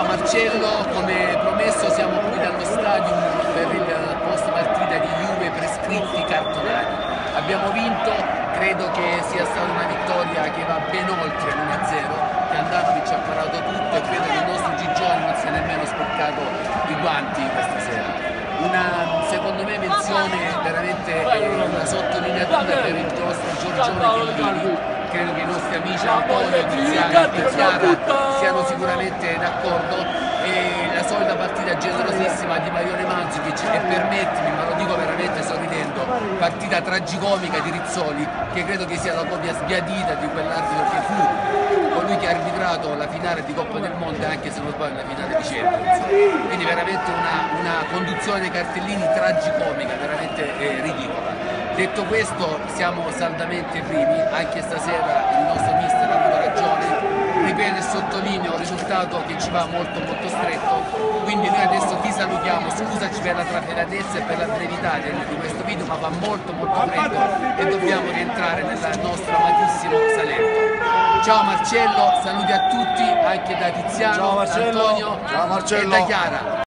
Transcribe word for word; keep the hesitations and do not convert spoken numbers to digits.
Ciao Marcello, come promesso siamo qui dallo stadium per il post partita di Juve prescritti cartonati. Abbiamo vinto, credo che sia stata una vittoria che va ben oltre l'uno a zero, che Andanovic ha parato tutto e credo che il nostro Gigione non sia nemmeno sporcato i guanti questa sera. Una, secondo me, menzione veramente eh, una sottolineatura per il nostro Giorgione Chiellini. Credo che i nostri amici Antonio, Tiziano e Chiara siano sicuramente d'accordo, e la solita partita generosissima di Marione Mandzukic, e permettimi, ma lo dico veramente sorridendo, partita tragicomica di Rizzoli, che credo che sia la copia sbiadita di quell'arbitro che fu colui che ha arbitrato la finale di Coppa del Mondo, anche se non sbaglio la finale di Champions. Quindi veramente una, una conduzione dei cartellini tragicomica, veramente eh, ridicola. Detto questo, siamo saldamente primi, anche stasera il nostro mister ha avuto ragione, ripeto e sottolineo un risultato che ci va molto molto stretto, quindi noi adesso ti salutiamo, scusaci per la trafelatezza e per la brevità di questo video, ma va molto molto freddo e dobbiamo rientrare nel nostro amatissimo Salento. Ciao Marcello, saluti a tutti, anche da Tiziano, Ciao Marcello. Antonio Ciao Marcello. e da Chiara.